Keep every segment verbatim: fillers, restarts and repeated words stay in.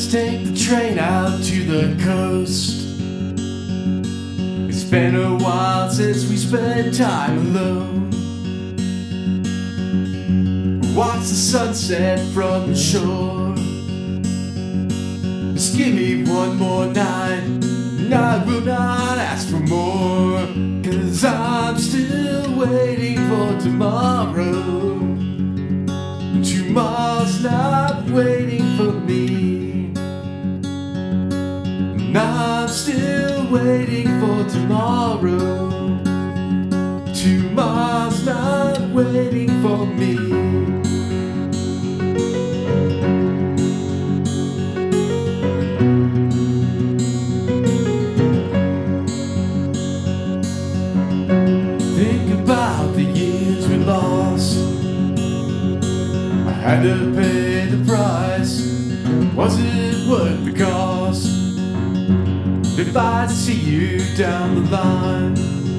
let's take the train out to the coast. It's been a while since we spent time alone. Watch the sunset from the shore. Just give me one more night, and I will not ask for more. Cause I'm still waiting for tomorrow. Tomorrow's not waiting for me. And I'm still waiting for tomorrow. Tomorrow's not waiting for me. Think about the years we lost. I had to pay the price. Was it worth the cost? If I see you down the line,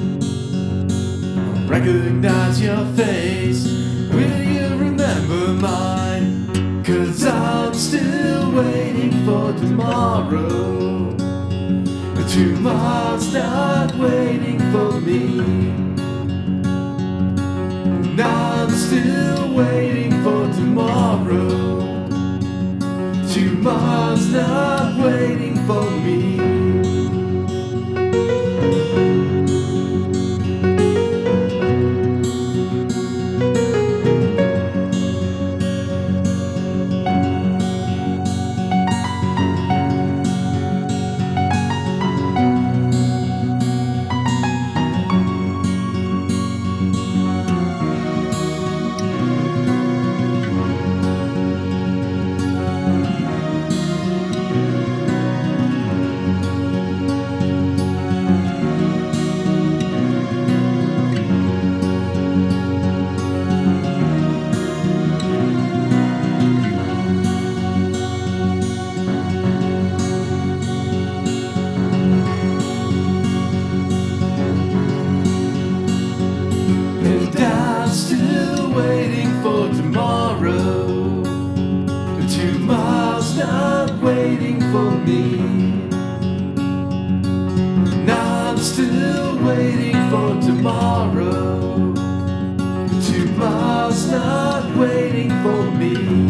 I'll recognize your face. Will you remember mine? Cause I'm still waiting for tomorrow. Tomorrow's not waiting for me. And I'm still waiting for tomorrow. Tomorrow's not waiting for me. Waiting for tomorrow. Tomorrow's not waiting for me. And I'm still waiting for tomorrow. Tomorrow's not waiting for me.